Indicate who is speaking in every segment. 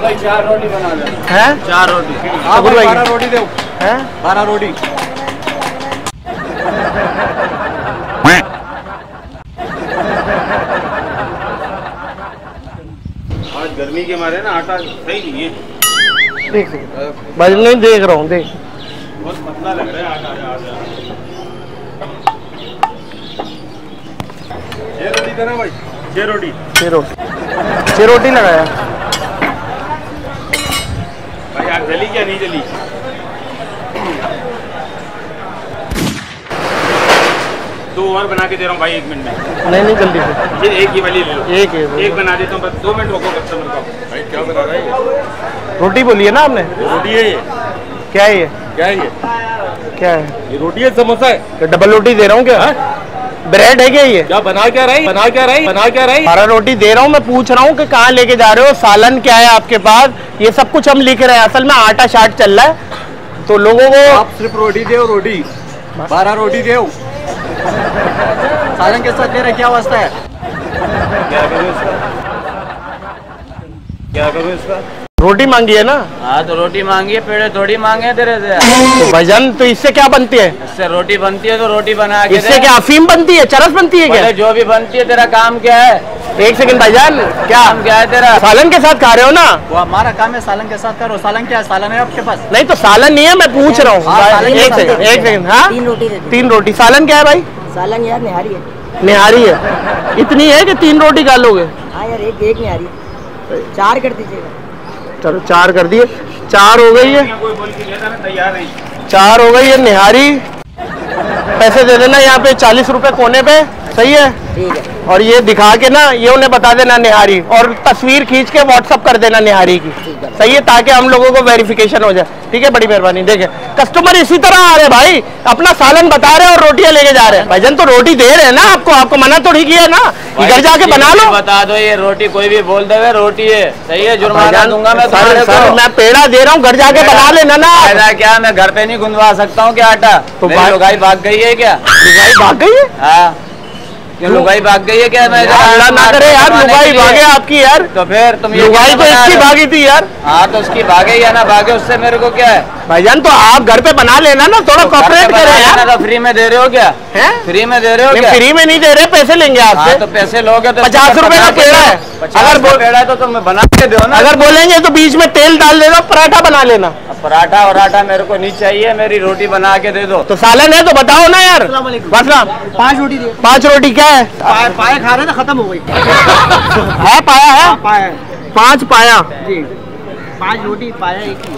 Speaker 1: भाई 4 रोटी बना दे।
Speaker 2: हैं
Speaker 1: 4 रोटी।
Speaker 2: हाँ भाई
Speaker 1: 12 रोटी दो।
Speaker 2: हैं
Speaker 1: 12 रोटी। आज गर्मी के मारे ना आटा सही नहीं है।
Speaker 2: देख भाई नहीं देख रहा हूँ देख
Speaker 1: बहुत पतला लग रहा है आटा। 6 रोटी देना भाई। 6 रोटी।
Speaker 2: 6 रोटी लगाया
Speaker 1: भाई आग जली क्या नहीं जली? दो और बना के दे रहा हूँ भाई 1 मिनट में।
Speaker 2: नहीं जल्दी से
Speaker 1: ये एक ही वाली ले लो। एक बना देता हूँ बस 2 मिनट रोको कस्टमर को। भाई क्या बना रहा है?
Speaker 2: रोटी बोली है ना आपने?
Speaker 1: रोटी है ये।
Speaker 2: क्या है ये?
Speaker 1: क्या है ये?
Speaker 2: क्या है
Speaker 1: ये रोटी है समोसा है।
Speaker 2: तो डबल रोटी दे रहा हूँ क्या? ब्रेड है क्या ये?
Speaker 1: क्या बना क्या रही?
Speaker 2: 12 रोटी दे रहा हूँ। मैं पूछ रहा हूँ कि कहाँ लेके जा रहे हो, सालन क्या है आपके पास, ये सब कुछ हम लिख रहे हैं। असल में आटा शाट चल रहा है तो लोगों को
Speaker 1: आप सिर्फ रोटी दे। रोटी 12 रोटी दे। सालन के साथ तेरा क्या वास्ता है? क्या करूँ इसका?
Speaker 2: रोटी मांगी है ना?
Speaker 1: हाँ तो रोटी मांगी है, पेड़े थोड़ी मांगे तेरे से।
Speaker 2: तो भाईजान तो इससे क्या बनती है?
Speaker 1: इससे रोटी बनती है तो रोटी बना के
Speaker 2: इससे क्या अफीम बनती है, चरस बनती है क्या?
Speaker 1: जो भी बनती है। तेरा काम क्या है?
Speaker 2: 1 सेकंड भाईजान, क्या
Speaker 1: काम क्या है तेरा?
Speaker 2: सालन के साथ खा रहे हो ना?
Speaker 1: वो हमारा काम है सालन के साथ करो। सालन क्या है? सालन है आपके पास?
Speaker 2: नहीं तो सालन नहीं है, मैं पूछ रहा हूँ।
Speaker 1: हाँ,
Speaker 2: 1 सेकंड। हाँ 3 रोटी। सालन क्या है भाई?
Speaker 3: सालन यार निहारी है।
Speaker 2: निहारी है? इतनी है कि 3 रोटी खा लोगे?
Speaker 3: हाँ यार एक निहारी है। 4 कर दीजिएगा।
Speaker 2: चलो 4 कर दिए। 4 हो गई है।
Speaker 1: तैयार है।
Speaker 2: 4 हो गई है निहारी। पैसे दे देना यहाँ पे 40 रुपए कोने पे। सही है?
Speaker 3: ठीक है।
Speaker 2: और ये दिखा के ना ये उन्हें बता देना निहारी, और तस्वीर खींच के व्हाट्सअप कर देना निहारी की। सही है, ताकि हम लोगों को वेरिफिकेशन हो जाए। ठीक है, बड़ी मेहरबानी। देखे कस्टमर इसी तरह आ रहे भाई, अपना सालन बता रहे और रोटियां लेके जा रहे हैं। भाईजान तो रोटी दे रहे हैं ना आपको मना तो नहीं किया है ना? घर जाके बना लो।
Speaker 1: बता दो ये रोटी कोई भी बोल दे रोटी है। सही है, जुर्माना दूंगा मैं।
Speaker 2: सर मैं पेड़ा दे रहा हूँ, घर जाके बना लेना ना।
Speaker 1: फायदा क्या, मैं घर पे नहीं गुंदवा सकता हूँ क्या आटा? तो लुगाई भाग गई है क्या?
Speaker 2: लुगाई भाग गई है?
Speaker 1: हाँ लुगाई भाग गई है क्या? मैं
Speaker 2: अल्लाह ना करे यार लुगाई भागे आपकी यार।
Speaker 1: तो फिर तुम
Speaker 2: लुगाई तो इसकी भागी थी यार।
Speaker 1: हाँ तो उसकी भागे या ना भागे उससे मेरे को क्या है?
Speaker 2: भाईजान तो आप घर पे बना लेना ना, थोड़ा कॉपरेट करें यार।
Speaker 1: तो फ्री में दे रहे हो क्या? हैं? फ्री में दे रहे हो क्या?
Speaker 2: फ्री में नहीं दे रहे, पैसे लेंगे आपसे।
Speaker 1: तो पैसे लोगे तो
Speaker 2: 50 रुपए का पेड़ा है।
Speaker 1: अगर पेड़ा है तो तुम बना के दो ना।
Speaker 2: अगर बोलेंगे तो बीच में तेल डाल देना, पराठा बना लेना।
Speaker 1: पराठा और आटा मेरे को नहीं चाहिए, मेरी रोटी बना के दे दो।
Speaker 2: तो सालन है तो बताओ ना यार।
Speaker 3: 5 रोटी दे।
Speaker 2: 5 रोटी क्या है?
Speaker 3: पाया खा रहे ना, खत्म हो गई
Speaker 2: है पाया है?
Speaker 3: पाया
Speaker 2: 5 पाया
Speaker 3: जी। 5 रोटी पाया एक ही।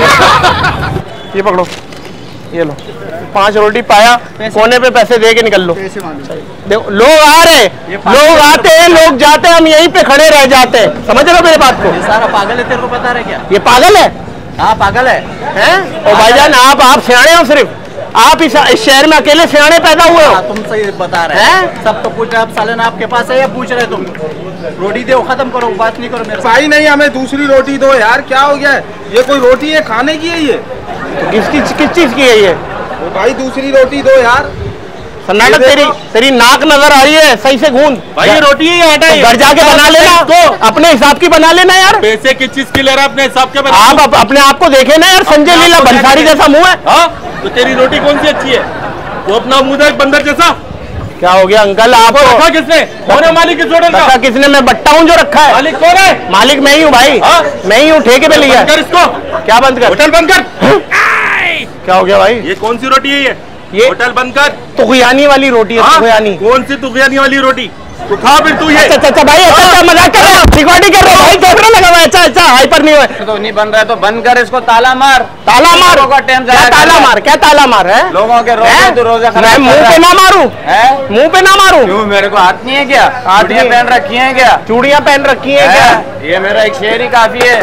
Speaker 2: ये पकड़ो, ये लो 5 रोटी पाया। कोने पे पैसे दे के निकल लो। देखो लोग आ रहे, लोग आते हैं, लोग जाते हैं, हम यहीं पे खड़े रह जाते हैं। समझ रहे हो मेरे बात को?
Speaker 1: ये सारा पागल है, तेरे को पता है क्या?
Speaker 2: ये पागल है?
Speaker 1: हाँ पागल है।
Speaker 2: और भाईजान आप सियाणे हो, सिर्फ आप इस शहर में अकेले सियाणे पैदा हुए हो।
Speaker 1: तुम सही बता रहे हैं। सब तो पूछ रहे, अब सालन आपके पास है या पूछ रहे तुम? रोटी दो, खत्म करो, बात नहीं करो मेरे
Speaker 4: भाई। नहीं हमें दूसरी रोटी दो यार, क्या हो गया है? ये कोई रोटी है खाने की है ये?
Speaker 2: तो किस चीज की है ये?
Speaker 4: भाई दूसरी रोटी दो यार।
Speaker 2: सन्नाटा तेरी नाक नजर आ रही है, सही से गूंद।
Speaker 4: भाई ये रोटी है आटा है?
Speaker 2: घर जाके बना लेना, अपने हिसाब की बना लेना यार।
Speaker 4: पैसे किस चीज के ले रहा अपने हिसाब के?
Speaker 2: आप अपने आप को देखे ना यार, संजय लीला भंसारी जैसा मुंह है।
Speaker 4: तो तेरी रोटी कौन सी अच्छी है? वो अपना मुंह देख बंदर जैसा।
Speaker 2: क्या हो गया अंकल? आपको
Speaker 4: रखा किसने? कौन है मालिक इस होटल का?
Speaker 2: किसने? मैं बट्टा हूँ जो रखा है।
Speaker 4: मालिक कौन है?
Speaker 2: मालिक मैं ही हूँ भाई। मैं ही हूँ, ठेके पे लिया।
Speaker 4: इसको
Speaker 2: क्या बंद कर?
Speaker 4: होटल बंद कर।
Speaker 2: क्या हो गया भाई?
Speaker 4: ये कौन सी रोटी है? ये होटल बंद कर।
Speaker 2: तुगयानी वाली रोटी है। तुगयानी?
Speaker 4: कौन सी तुगयानी वाली रोटी? तो खा फिर तू ये।
Speaker 2: अच्छा भाई, अच्छा मजाक कर रहे हो, रिकॉर्डिंग कर रहे हो भाई, कैमरा लगा हुआ है। अच्छा हाइपर नहीं हुआ
Speaker 1: तो नहीं बन रहा है तो बंद कर इसको, ताला मार।
Speaker 2: ताला मार? क्या ताला मार? क्या ताला मार है?
Speaker 1: लोगों के रोजे तो रोजा
Speaker 2: मैं मुंह पे ना मारूं? मुंह पे ना मारूं?
Speaker 1: क्यों, मेरे को हाथ नहीं है क्या? चूड़ियां पहन रखी हैं क्या?
Speaker 2: चूड़ियां पहन रखी हैं क्या?
Speaker 1: ये मेरा एक शेर ही काफी है।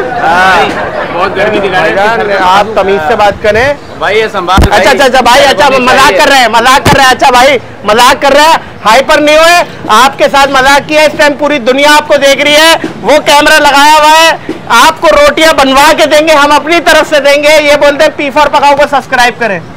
Speaker 1: बहुत गर्मी दिला रहे हैं।
Speaker 2: आप तमीज से बात करें
Speaker 1: भाई, ये संभाल।
Speaker 2: अच्छा भाई, अच्छा मजाक कर रहे हैं। अच्छा भाई मजाक कर रहे हैं, हाइपर नहीं हुए। आपके साथ मजाक किया, इस टाइम पूरी दुनिया आपको देख रही है, वो कैमरा लगाया हुआ है। आपको रोटियां बनवा के देंगे, हम अपनी तरफ से देंगे। ये बोलते हैं P4 पकाओ को सब्सक्राइब करें।